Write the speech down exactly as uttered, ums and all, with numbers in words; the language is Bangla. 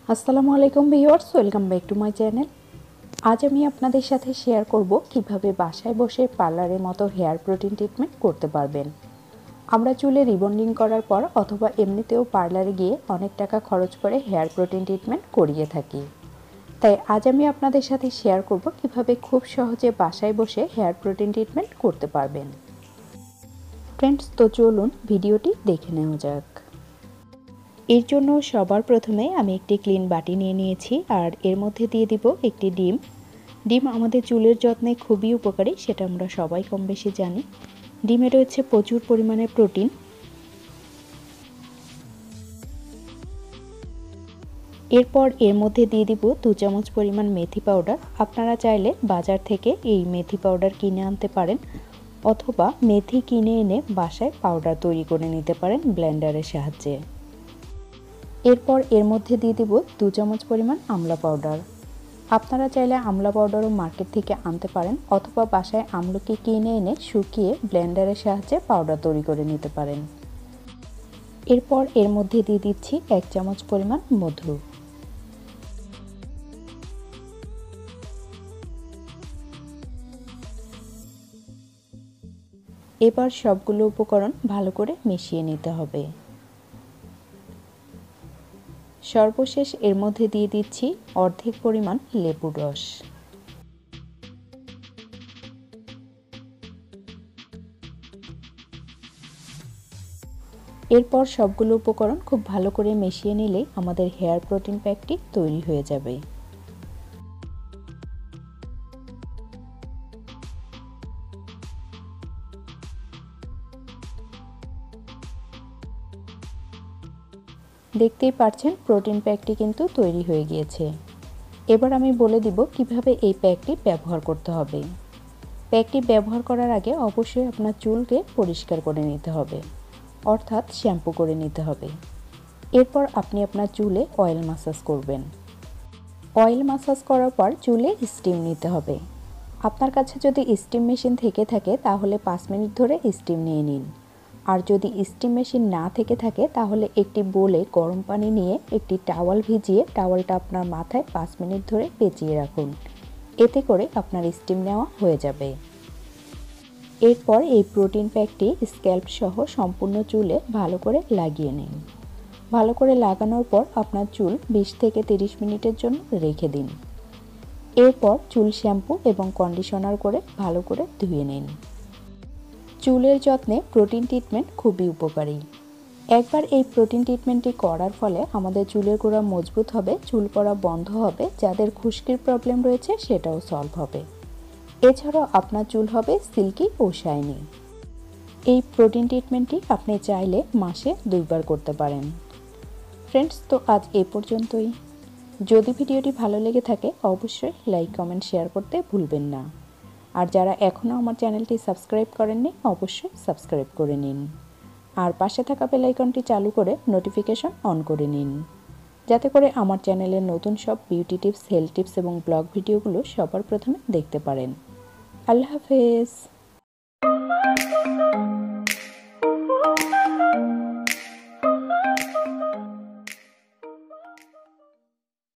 আসসালামু আলাইকুম viewers, welcome back to my channel. আজ আমি আপনাদের সাথে শেয়ার করব কিভাবে বাসায় বসে পার্লারের মতো হেয়ার প্রোটিন ট্রিটমেন্ট করতে পারবেন। আমরা চুলে রিবন্ডিং করার পর অথবা এমনিতেও পার্লারে গিয়ে অনেক টাকা খরচ করে হেয়ার প্রোটিন ট্রিটমেন্ট করিয়ে থাকি। তাই আজ আমি আপনাদের সাথে শেয়ার করব কিভাবে খুব সহজে বাসায় বসে হেয়ার প্রোটিন ট্রিটমেন্ট করতে পারবেন। ফ্রেন্ডস, তো চলুন ভিডিওটি দেখে নেওয়া যাক। এর জন্য সবার প্রথমে আমি একটি ক্লিন বাটি নিয়ে নিয়েছি আর এর মধ্যে দিয়ে দিব একটি ডিম। ডিম আমাদের চুলের যত্নে খুবই উপকারী, সেটা আমরা সবাই কম বেশি জানি। ডিমে রয়েছে প্রচুর পরিমাণে প্রোটিন। এরপর এর মধ্যে দিয়ে দিব দু চামচ পরিমাণ মেথি পাউডার। আপনারা চাইলে বাজার থেকে এই মেথি পাউডার কিনে আনতে পারেন অথবা মেথি কিনে এনে বাসায় পাউডার তৈরি করে নিতে পারেন ব্লেন্ডারের সাহায্যে। এরপর এর মধ্যে দিয়ে দিব দু চামচ পরিমাণ আমলা পাউডার। আপনারা চাইলে আমলা পাউডারও মার্কেট থেকে আনতে পারেন অথবা বাসায় আমলকি কিনে এনে শুকিয়ে ব্লেন্ডারের সাহায্যে পাউডার তৈরি করে নিতে পারেন। এরপর এর মধ্যে দিয়ে দিচ্ছি এক চামচ পরিমাণ মধু। এবার সবগুলো উপকরণ ভালো করে মিশিয়ে নিতে হবে। সর্বশেষ এর মধ্যে দিয়ে দিচ্ছি অর্ধেক পরিমাণ লেবুর রস। এরপর সবগুলো উপকরণ খুব ভালো করে মিশিয়ে নিলেই আমাদের হেয়ার প্রোটিন প্যাকটি তৈরি হয়ে যাবে। দেখতেই পাচ্ছেন প্রোটিন প্যাকটি কিন্তু তৈরি হয়ে গিয়েছে। এবার আমি বলে দিব কিভাবে এই প্যাকটি ব্যবহার করতে হবে। প্যাকটি ব্যবহার করার আগে অবশ্যই আপনার চুলকে পরিষ্কার করে নিতে হবে, অর্থাৎ শ্যাম্পু করে নিতে হবে। এরপর আপনি আপনার চুলে অয়েল ম্যাসাজ করবেন। অয়েল ম্যাসাজ করার পর চুলে স্টিম নিতে হবে। আপনার কাছে যদি স্টিম মেশিন থেকে থাকে তাহলে পাঁচ মিনিট ধরে স্টিম নিয়ে নিন। আর যদি স্টিম মেশিন না থেকে থাকে তাহলে একটি বোলে গরম পানি নিয়ে একটি টাওয়াল ভিজিয়ে টাওয়ালটা আপনার মাথায় পাঁচ মিনিট ধরে পেঁচিয়ে রাখুন। এতে করে আপনার স্টিম নেওয়া হয়ে যাবে। এরপর এই প্রোটিন প্যাকটি স্ক্যাল্প সহ সম্পূর্ণ চুলে ভালো করে লাগিয়ে নিন। ভালো করে লাগানোর পর আপনার চুল বিশ থেকে তিরিশ মিনিটের জন্য রেখে দিন। এরপর চুল শ্যাম্পু এবং কন্ডিশনার করে ভালো করে ধুয়ে নিন। চুলের যত্নে প্রোটিন ট্রিটমেন্ট খুবই উপকারী। একবার এই প্রোটিন ট্রিটমেন্টটি করার ফলে আমাদের চুলের গোড়া মজবুত হবে, চুল পড়া বন্ধ হবে, যাদের খুশকির প্রবলেম রয়েছে সেটাও সলভ হবে। এছাড়াও আপনার চুল হবে সিল্কি ও শাইনি। এই প্রোটিন ট্রিটমেন্টটি আপনি চাইলে মাসে দুইবার করতে পারেন। ফ্রেন্ডস, তো আজ এ পর্যন্তই। যদি ভিডিওটি ভালো লেগে থাকে অবশ্যই লাইক কমেন্ট শেয়ার করতে ভুলবেন না। আর যারা এখনও আমার চ্যানেলটি সাবস্ক্রাইব করেননি অবশ্যই সাবস্ক্রাইব করে নিন। আর পাশে থাকা বেল আইকনটি চালু করে নোটিফিকেশন অন করে নিন, যাতে করে আমার চ্যানেলের নতুন সব বিউটি টিপস, হেলথ টিপস এবং ব্লগ ভিডিওগুলো সবার প্রথমে দেখতে পারেন। আল্লাহ হাফেজ।